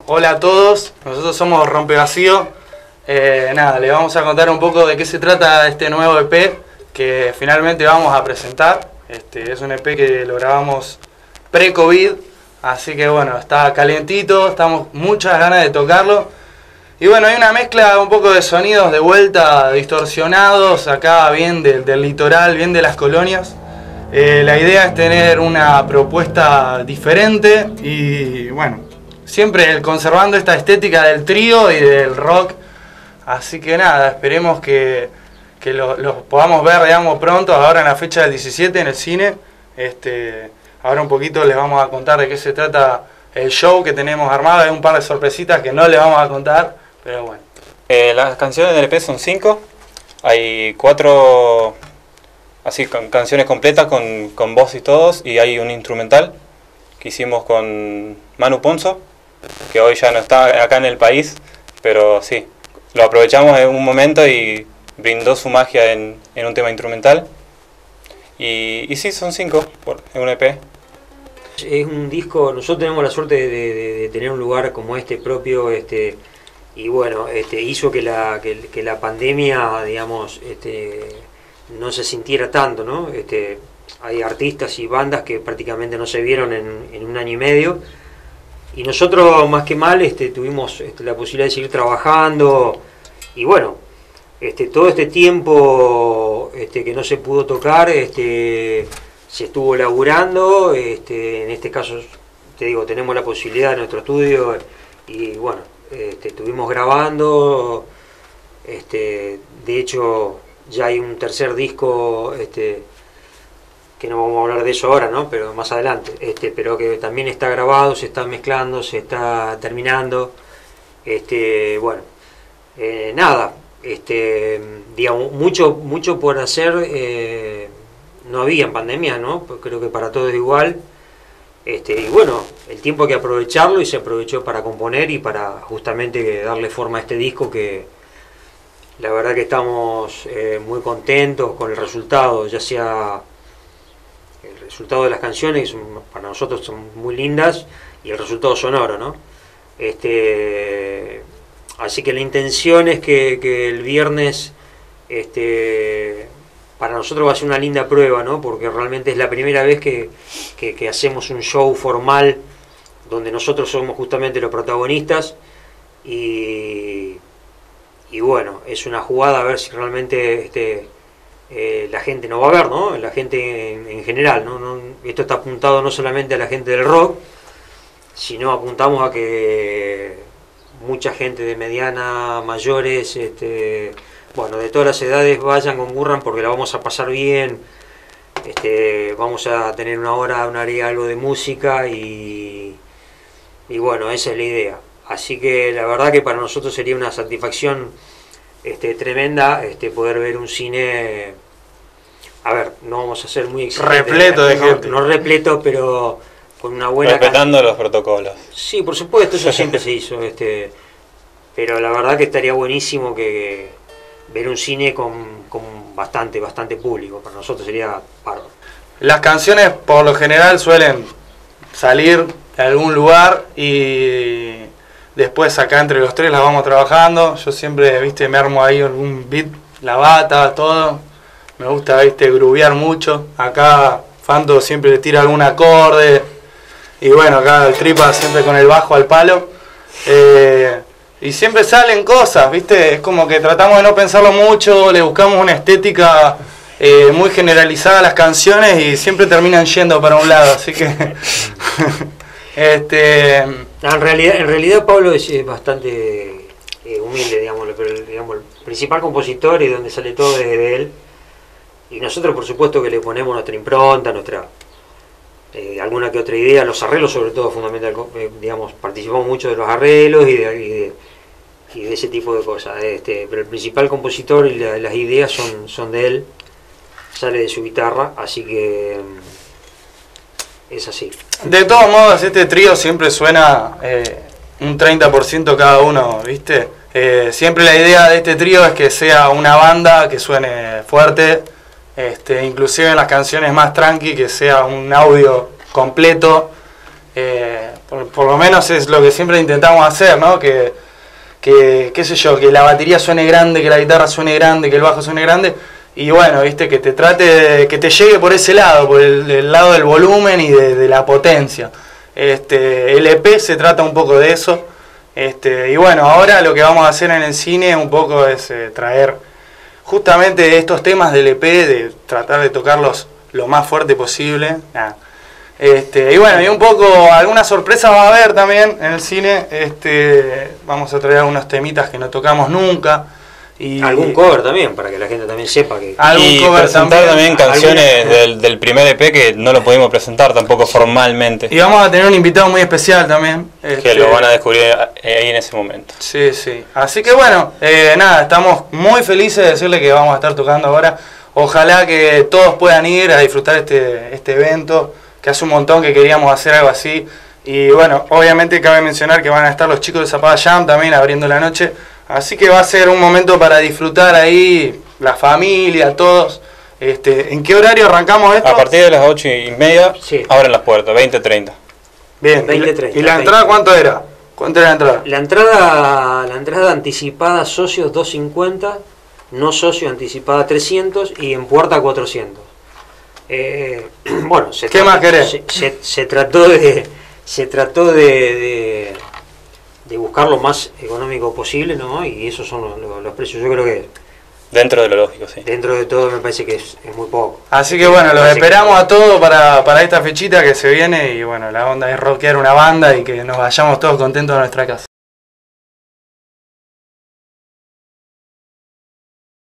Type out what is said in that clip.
Hola a todos, nosotros somos Rompevacío. Nada, les vamos a contar un poco de qué se trata este nuevo EP que finalmente vamos a presentar. Es un EP que lo grabamos pre-COVID, así que bueno, está calientito, estamos muchas ganas de tocarlo. Y bueno, hay una mezcla un poco de sonidos de vuelta distorsionados, acá bien del litoral, bien de las colonias. La idea es tener una propuesta diferente y bueno, siempre conservando esta estética del trío y del rock. Así que nada, esperemos que los podamos ver, digamos, pronto, ahora en la fecha del 17 en el cine. Ahora un poquito les vamos a contar de qué se trata el show que tenemos armado. Hay un par de sorpresitas que no les vamos a contar, pero bueno. Las canciones del EP son 5. Hay 4 así canciones completas con voz y todos, y hay un instrumental que hicimos con Manu Ponzo, que hoy ya no está acá en el país, pero sí, lo aprovechamos en un momento y brindó su magia en un tema instrumental. Y sí, son 5 en un EP. Es un disco, nosotros tenemos la suerte de tener un lugar como este propio, y bueno, hizo que la pandemia, digamos, no se sintiera tanto, ¿no? Hay artistas y bandas que prácticamente no se vieron en un año y medio, y nosotros más que mal tuvimos la posibilidad de seguir trabajando, y bueno, todo este tiempo que no se pudo tocar, se estuvo laburando, en este caso, te digo, tenemos la posibilidad en nuestro estudio, y bueno, estuvimos grabando, de hecho ya hay un tercer disco, que no vamos a hablar de eso ahora, ¿no? Pero más adelante, pero que también está grabado, se está mezclando, se está terminando, bueno, nada, digamos, mucho por hacer, no había en pandemia, ¿no? Creo que para todos igual, y bueno, el tiempo hay que aprovecharlo, y se aprovechó para componer y para justamente darle forma a este disco, que la verdad que estamos muy contentos con el resultado, ya sea el resultado de las canciones, que para nosotros son muy lindas, y el resultado sonoro, ¿no? Así que la intención es que el viernes, para nosotros va a ser una linda prueba, ¿no? Porque realmente es la primera vez que hacemos un show formal donde nosotros somos justamente los protagonistas, y bueno, es una jugada a ver si realmente la gente nos va a ver, ¿no? La gente en general, ¿no? Esto está apuntado no solamente a la gente del rock, sino apuntamos a que mucha gente de mediana, mayores, bueno, de todas las edades vayan, concurran, porque la vamos a pasar bien. Vamos a tener una hora, algo de música, y bueno, esa es la idea. Así que la verdad que para nosotros sería una satisfacción tremenda poder ver un cine, a ver, no vamos a ser muy exigentes, Repleto de gente. No repleto, pero con una buena respetando los protocolos. Sí, por supuesto, eso siempre se hizo, pero la verdad que estaría buenísimo que ver un cine con bastante público. Para nosotros sería bárbaro. Las canciones por lo general suelen salir de algún lugar y después acá entre los tres las vamos trabajando. Yo siempre, viste, me armo ahí algún beat, la bata, todo. Me gusta, viste, groovear mucho. Acá Fanto siempre le tira algún acorde. Y bueno, acá el Tripa siempre con el bajo al palo. Y siempre salen cosas, viste. Es como que tratamos de no pensarlo mucho, le buscamos una estética muy generalizada a las canciones y siempre terminan yendo para un lado. Así que... En realidad Pablo es bastante humilde, pero el principal compositor y donde sale todo es de él, y nosotros por supuesto que le ponemos nuestra impronta, nuestra alguna que otra idea, los arreglos sobre todo fundamental, participamos mucho de los arreglos y de ese tipo de cosas, pero el principal compositor y las ideas son de él, sale de su guitarra, así que es así. De todos modos, este trío siempre suena un 30% cada uno, ¿viste? Siempre la idea de este trío es que sea una banda que suene fuerte, inclusive en las canciones más tranqui, que sea un audio completo, por lo menos es lo que siempre intentamos hacer, ¿no? Que qué sé yo, que la batería suene grande, que la guitarra suene grande, que el bajo suene grande. Y bueno, viste, que te trate, que te llegue por ese lado, por el lado del volumen y de la potencia. El EP se trata un poco de eso. Y bueno, ahora lo que vamos a hacer en el cine un poco es traer justamente estos temas del EP, de tratar de tocarlos lo más fuerte posible. Nah. Y bueno, y un poco, alguna sorpresa va a haber también en el cine. Vamos a traer algunos temitas que no tocamos nunca. Y algún cover también, para que la gente también sepa que... Y presentar también canciones del primer EP que no lo pudimos presentar tampoco formalmente. Y vamos a tener un invitado muy especial también. Que lo van a descubrir ahí en ese momento. Sí, sí. Así que bueno, nada, estamos muy felices de decirle que vamos a estar tocando ahora. Ojalá que todos puedan ir a disfrutar este evento, que hace un montón que queríamos hacer algo así. Y bueno, obviamente cabe mencionar que van a estar los chicos de Zapada Jam también abriendo la noche. Así que va a ser un momento para disfrutar ahí, la familia, todos. ¿En qué horario arrancamos esto? A partir de las 8:30, sí, abren las puertas, 20:30. Bien, 20:30. ¿Y la entrada cuánto era? ¿Cuánto era la entrada? La entrada anticipada socios 250, no socio anticipada 300 y en puerta 400. Bueno, ¿qué más querés? Se trató de buscar lo más económico posible, ¿no? Y esos son los precios. Yo creo que dentro de lo lógico, sí. Dentro de todo me parece que es muy poco. Así que bueno, los esperamos a todos para esta fechita que se viene. Y bueno, la onda es rockear una banda y que nos vayamos todos contentos a nuestra casa.